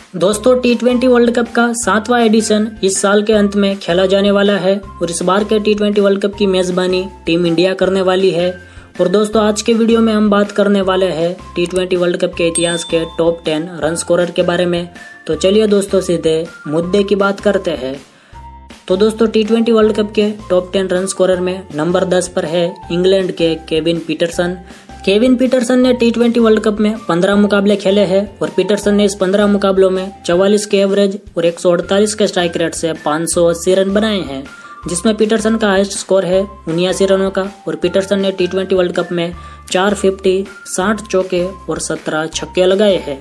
दोस्तों T20 world cup का 7वां addition इस साल के अंत में खेला जाने वाला है और इस बार के T20 वर्ल्ड कप की मेजबानी टीम इंडिया करने वाली है। और दोस्तों आज के वीडियो में हम बात करने वाले हैं T20 वर्ल्ड कप के इतिहास के टॉप 10 रन स्कोरर के बारे में। तो चलिए दोस्तों सीधे मुद्दे की बात करते हैं। तो दोस्तों T20 वर्ल्ड कप के टॉप 10 रन स्कोरर में नंबर 10 पर है इंग्लैंड के केविन पीटरसन। केविन पीटरसन ने T20 वर्ल्ड कप में 15 मुकाबले खेले हैं और पीटरसन ने इस 15 मुकाबलों में 44 के एवरेज और 148 के स्ट्राइक रेट से 580 रन बनाए हैं, जिसमें पीटरसन का हाईएस्ट स्कोर है 79 रनों का। और पीटरसन ने T20 वर्ल्ड कप में 450, 60 चौके और 17 छक्के लगाए हैं।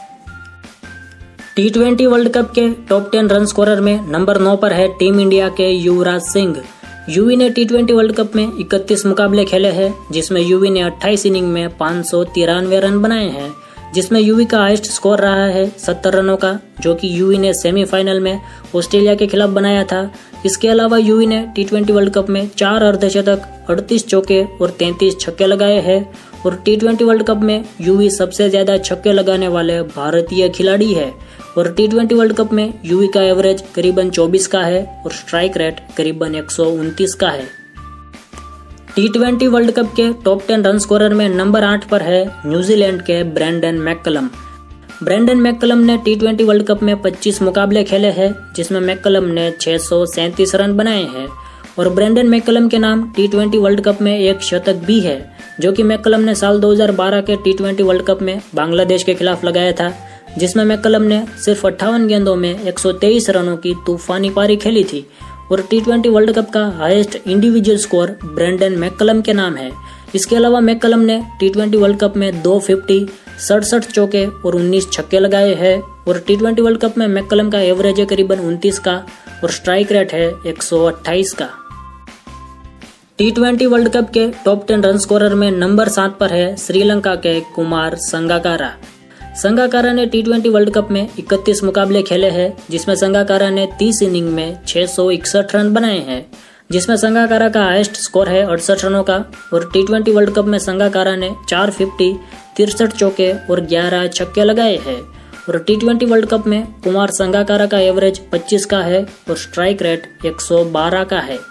T20 वर्ल्ड कप के टॉप 10 रन स्कोरर में नंबर 9 पर है टीम इंडिया के युवराज सिंह। यूवी ने T20 वर्ल्ड कप में 31 मुकाबले खेले हैं, जिसमें यूवी ने 28 इनिंग में 593 रन बनाए हैं, जिसमें यूवी का हाईएस्ट स्कोर रहा है 70 रनों का, जो कि यूवी ने सेमीफाइनल में ऑस्ट्रेलिया के खिलाफ बनाया था। इसके अलावा यूवी ने T20 वर्ल्ड कप में 4 अर्धशतक, 38 चौके और 33 छक्के लगाए हैं। और T20 वर्ल्ड कप में यूवी सबसे ज्यादा छक्के लगाने वाले भारतीय खिलाड़ी है। और T20 वर्ल्ड कप में यूवी का एवरेज करीबन 24 का है और स्ट्राइक रेट करीबन 129 का है। T20 वर्ल्ड कप के टॉप 10 रन स्कोरर में नंबर 8 पर है न्यूजीलैंड के ब्रेंडन मैककलम। ब्रेंडन मैककलम ने T20 वर्ल्ड कप में 25 मुकाबले खेले हैं, जिसमें मैककलम ने 637 रन बनाए हैं। और ब्रेंडन मैककलम के नाम T20 वर्ल्ड कप में एक शतक भी है, जो कि मैककलम ने साल 2012 के T20 वर्ल्ड कप में बांग्लादेश के खिलाफ लगाया था, जिसमें मैककलम ने सिर्फ 58 गेंदों में 123 रनों की तूफानी पारी खेली थी। और T20 वर्ल्ड कप का highest individual score Brendon McCullum के नाम है। इसके अलावा मैककलम ने T20 वर्ल्ड कप में 250, 67 चौके और 19 छक्के लगाए हैं। और T20 वर्ल्ड कप में मैककलम का एवरेज है करीबन 29 का और स्ट्राइक रेट है 128 का। T20 वर्ल्ड कप के टॉप 10 रन स्कोरर में नंबर 7 पर है श्रीलंका के कुमार संगाकारा। संगाकारा ने T20 वर्ल्ड कप में 31 मुकाबले खेले हैं, जिसमें संगाकारा ने 30 इनिंग में 661 रन बनाए हैं, जिसमें संगाकारा का हाईएस्ट स्कोर है 68 रनों का। और T20 वर्ल्ड कप में संगाकारा ने 450, 63 चौके और 11 छक्के लगाए हैं। और T20 वर्ल्ड कप में कुमार संगाकारा का एवरेज 25 का है और स्ट्राइक रेट 112 का है।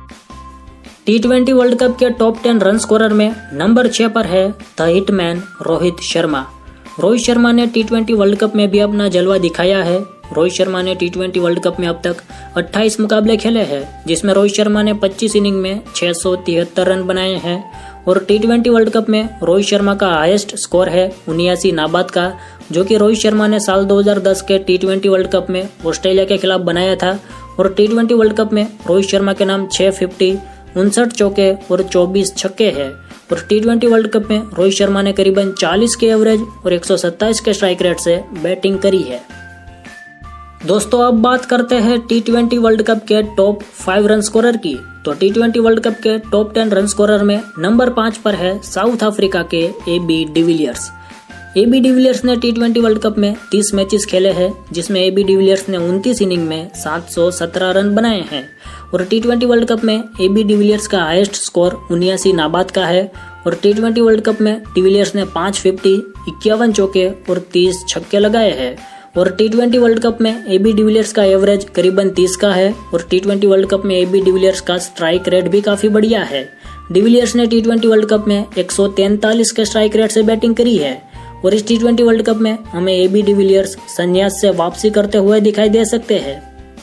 T20 वर्ल्ड कप के टॉप 10 रन स्कोरर में नंबर 6 पर है द हिटमैन रोहित शर्मा। रोहित शर्मा ने T20 वर्ल्ड कप में भी अपना जलवा दिखाया है। रोहित शर्मा ने T20 वर्ल्ड कप में अब तक 28 मुकाबले खेले हैं, जिसमें रोहित शर्मा ने 25 इनिंग में 673 रन बनाए हैं। और T20 वर्ल्ड कप में रोहित शर्मा का हाईएस्ट स्कोर है 79 नाबाद का, जो कि रोहित शर्मा ने साल 2010 के T20 वर्ल्ड कप में ऑस्ट्रेलिया के खिलाफ बनाया था। और T20 वर्ल्ड कप में रोहित शर्मा के नाम 650, 59 चौके और 24 छक्के हैं। और T20 वर्ल्ड कप में रोहित शर्मा ने करीबन 40 के एवरेज और 127 के स्ट्राइक रेट से बैटिंग करी है। दोस्तों अब बात करते हैं T20 वर्ल्ड कप के टॉप 5 रन स्कोरर की। तो T20 वर्ल्ड कप के टॉप 10 रन स्कोरर में नंबर 5 पर है साउथ अफ्रीका के AB डिविलियर्स। AB डिविलियर्स ने T20 वर्ल्ड कप में 30 मैचेस खेले हैं, जिसमें AB डिविलियर्स ने 29 इनिंग में 717 रन बनाए हैं। और T20 वर्ल्ड कप में AB डिविलियर्स का हाईएस्ट स्कोर 79 नाबाद का है। और T20 वर्ल्ड कप में डिविलियर्स ने 550, 51 चौके और 30 छक्के लगाए हैं। और T20 वर्ल्ड कप में AB डिविलियर्स का एवरेज करीबन 30 का है। और T20 वर्ल्ड कप में AB डिविलियर्स का स्ट्राइक रेट भी काफी बढ़िया है। डिविलियर्स ने T20 वर्ल्ड कप में 143 के स्ट्राइक रेट से बैटिंग करी है। और इस T20 वर्ल्ड कप में हमें AB डिविलियर्स संन्यास से वापसी करते हुए दिखाई दे सकते हैं।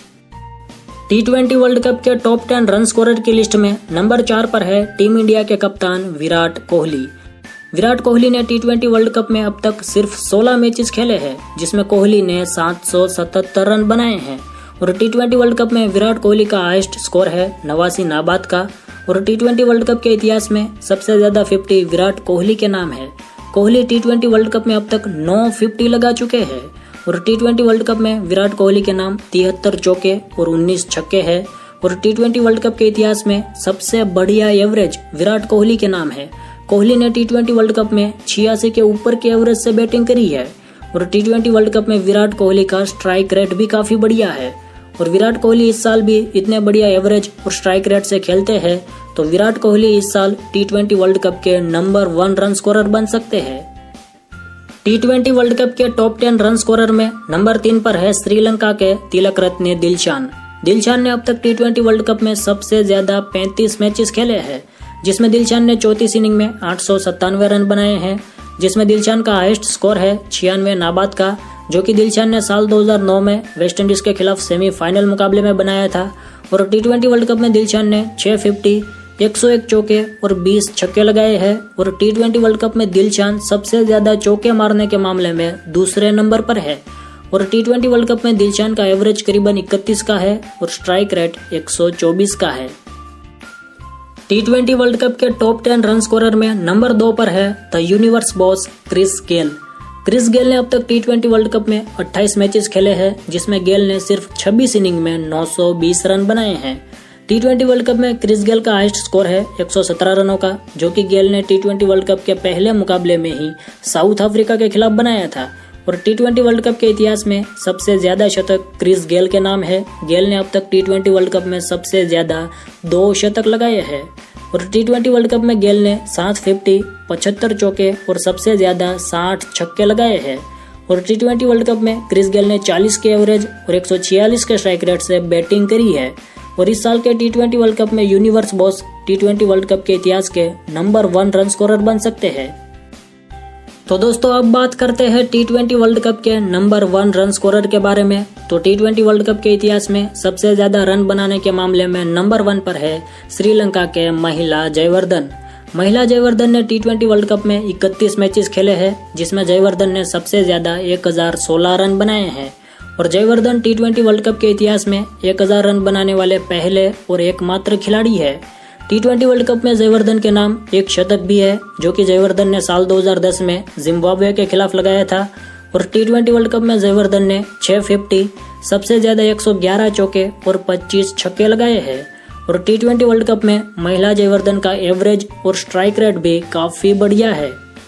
T20 वर्ल्ड कप के टॉप 10 रन स्कोरर की लिस्ट में नंबर 4 पर है टीम इंडिया के कप्तान विराट कोहली। विराट कोहली ने T20 वर्ल्ड कप में अब तक सिर्फ 16 मैचेस खेले हैं, जिसमें कोहली ने 777 रन बनाए हैं। और T20 वर्ल्ड कप में विराट कोहली का हाईएस्ट स्कोर है 89 नाबाद का। और T20 वर्ल्ड कप के इतिहास में सबसे ज्यादा 50 विराट कोहली के नाम है। कोहली T20 वर्ल्ड कप में अब तक 9 50 लगा चुके हैं। और T20 वर्ल्ड कप में विराट कोहली के नाम 73 चौके और 19 छक्के हैं। और T20 वर्ल्ड कप के इतिहास में सबसे बढ़िया एवरेज विराट कोहली के नाम है। कोहली ने T20 वर्ल्ड कप में 86 के ऊपर के एवरेज से बैटिंग करी है। और T20 वर्ल्ड कप में विराट कोहली का स्ट्राइक रेट भी काफी बढ़िया है। और विराट कोहली इस साल भी इतने बढ़िया एवरेज और स्ट्राइक रेट से खेलते हैं, तो विराट कोहली इस साल T20 वर्ल्ड कप के नंबर 1 रन स्कोरर बन सकते हैं। T20 वर्ल्ड कप के टॉप 10 रन स्कोरर में नंबर 3 पर है श्रीलंका के तिलक रत्ने दिलशान। दिलशान ने अब तक T20 वर्ल्ड कप में सबसे ज्यादा 35 मैचेस खेले हैं, जिसमें दिलशान ने 34 इनिंग में 897 रन बनाए हैं, जिसमें दिलशान का हाईएस्ट स्कोर है 96 नाबाद का, जो कि दिलशान ने साल 2009 में वेस्टइंडीज के खिलाफ सेमीफाइनल मुकाबले में बनाया था। और T20 वर्ल्ड कप में दिलशान ने 650, 101 चौके और 20 छक्के लगाए हैं। और T20 वर्ल्ड कप में दिलशान सबसे ज्यादा चौके मारने के मामले में दूसरे नंबर पर है। और T20 वर्ल्ड कप में दिलशान का एवरेज करीबन 31 का है और स्ट्राइक रेट 124 का है। T20 वर्ल्ड कप के टॉप 10 रन स्कोरर में नंबर 2 पर है the universe boss Chris Gayle. Chris Gayle ने अब तक T20 वर्ल्ड कप में 28 मैचेस खेले हैं, जिसमें गेल ने सिर्फ 26 इनिंग में 920 रन बनाए हैं। T20 वर्ल्ड कप में क्रिस गेल का हाईएस्ट स्कोर है 117 रनों का, जो कि गेल ने T20 वर्ल्ड कप के पहले मुकाबले में ही साउथ अफ्रीका के खिलाफ बनाया था। और T20 वर्ल्ड कप के इतिहास में सबसे ज्यादा शतक क्रिस गेल के नाम है। गेल ने अब तक T20 वर्ल्ड कप में सबसे ज्यादा 2 शतक लगाए हैं। और T20 वर्ल्ड कप में गेल ने 750, 75 चौके और सबसे ज्यादा 60 छक्के लगाए हैं। और T20 वर्ल्ड कप में क्रिस गेल ने 40 के एवरेज और 146 के स्ट्राइक रेट से बैटिंग करी है। और इस साल के T20 वर्ल्ड कप में universe boss T20 world cup के इतिहास के नंबर 1 रन स्कोरर बन सकते हैं। तो दोस्तों अब बात करते हैं T20 वर्ल्ड कप के नंबर 1 रन स्कोरर के बारे में। तो T20 वर्ल्ड कप के इतिहास में सबसे ज्यादा रन बनाने के मामले में नंबर 1 पर है श्रीलंका के महिला जयवर्धन। महिला जयवर्धन ने T20 वर्ल्ड कप में 31 मैचेस खेले हैं, जिसमें जयवर्धन ने सबसे ज्यादा 1016 रन बनाए हैं। और जयवर्धन T20 वर्ल्ड कप के इतिहास में 1000 रन बनाने वाले पहले और एकमात्र खिलाड़ी है। T20 वर्ल्ड कप में जयवर्धन के नाम एक शतक भी है, जो कि जयवर्धन ने साल 2010 में जिम्बाब्वे के खिलाफ लगाया था। और T20 वर्ल्ड कप में जयवर्धन ने 650, सबसे ज्यादा 111 चौके और 25 छक्के लगाए हैं। और T20 वर्ल्ड कप में महिला जयवर्धन का एवरेज और स्ट्राइक रेट भी काफी बढ़िया है।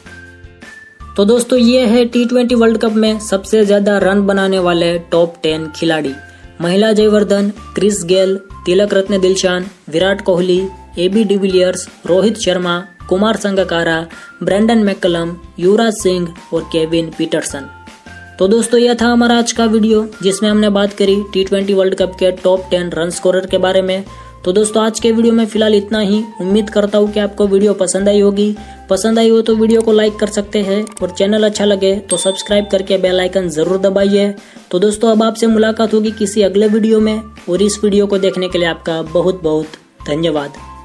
तो दोस्तों ये है T20 वर्ल्ड कप में सबसे ज्यादा रन बनाने वाले टॉप 10 खिलाड़ी। Mahela Jayawardene, Chris Gayle, Tillakaratne Dilshan, Virat Kohli, AB de Villiers, Rohit Sharma, Kumar Sangakkara, Brendon McCullum, Yuvraj Singh और केविन पीटरसन। तो दोस्तों यह था हमारा आज का वीडियो, जिसमें हमने बात करी T20 वर्ल्ड कप के टॉप 10 रन स्कोरर के बारे में। तो दोस्तों आज के वीडियो में फिलहाल इतना ही। उम्मीद करता हूँ कि आपको वीडियो पसंद आई होगी। पसंद आई हो तो वीडियो को लाइक कर सकते हैं और चैनल अच्छा लगे तो सब्सक्राइब करके बेल आइकन जरूर दबाइए। तो दोस्तों अब आपसे मुलाकात होगी किसी अगले वीडियो में, और इस वीडियो को देखने के लिए आपका बहुत बहुत धन्यवाद।